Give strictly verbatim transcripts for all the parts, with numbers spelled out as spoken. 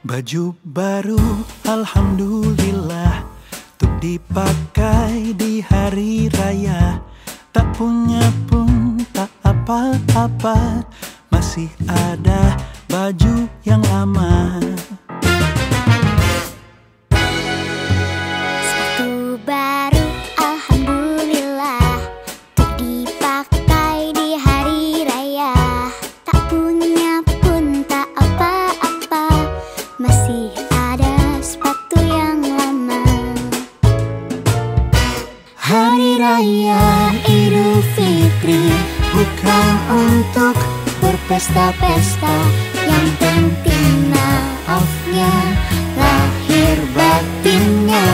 Baju baru, alhamdulillah, untuk dipakai di hari raya. Tak punya pun tak apa-apa, masih ada baju yang lama. Sepatu baru, alhamdulillah, untuk dipakai di hari raya. Tak punya pun tak apa-apa, masih ada sepatu yang lama. Hari Raya Idul Fitri bukan untuk berpesta-pesta, yang penting maafnya, lahir batinnya.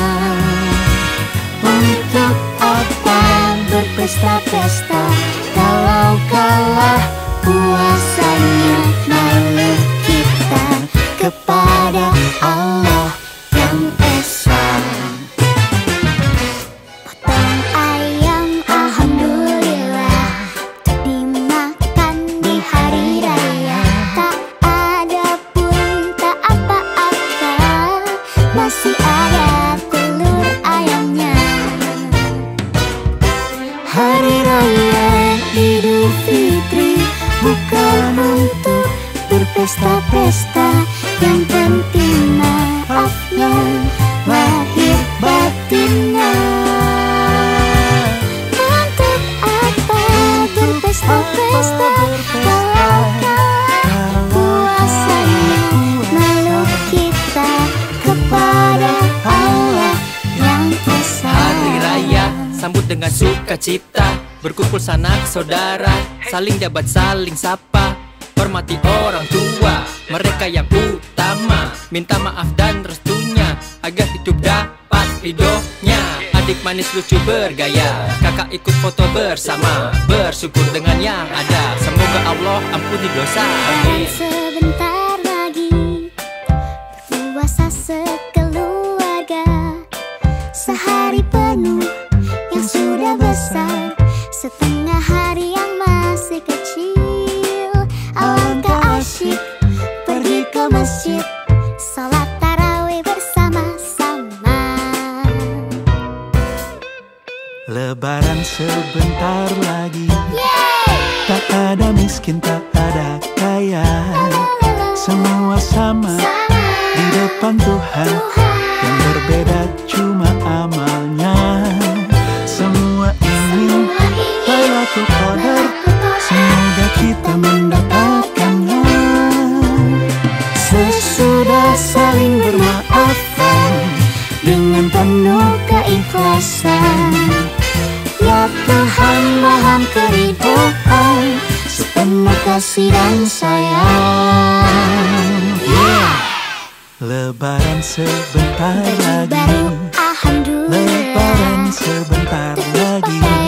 Untuk apa berpesta-pesta kalau kalah puasanya? Malu kita kepada Allah yang Esa. Potong ayam, alhamdulillah, untuk dimakan di hari raya. Tak ada pun tak apa-apa, masih ada telur ayamnya. Hari Raya Idul Fitri bukan untuk berpesta-pesta, yang penting maafnya, lahir batinnya. Untuk apa berpesta-pesta kalau kalah puasanya? Malu kita kepada Allah yang Esa. Hari Raya sambut dengan sukacita, berkumpul sanak saudara, saling jabat saling sapa, hormati orang tua, mereka yang utama. Minta maaf dan restunya, agar hidup dapat ridhonya. Adik manis lucu bergaya, kakak ikut foto bersama, bersyukur dengan yang ada, semoga Allah ampuni dosa. Dan sebentar lagi berpuasa sekeluarga, sehari penuh yang sudah besar, setengah hari yang masih kecil. Alangkah asyik pergi ke masjid, salat tarawih bersama-sama. Lebaran sebentar lagi, Yeay! tak ada miskin, tak ada kaya, semua sama di depan Tuhan. Yang berbeda cuma amalnya. Semua ini Lailatul Qadar, semoga kita mendapatkannya. Sesudah saling bermaafan dengan penuh keikhlasan, ya Tuhan mohon keridhaan, sepenuh kasih dan sayang. Yeah. Lebaran sebentar Baju lagi, baru, alhamdulillah, Lebaran sebentar untuk lagi. dipakai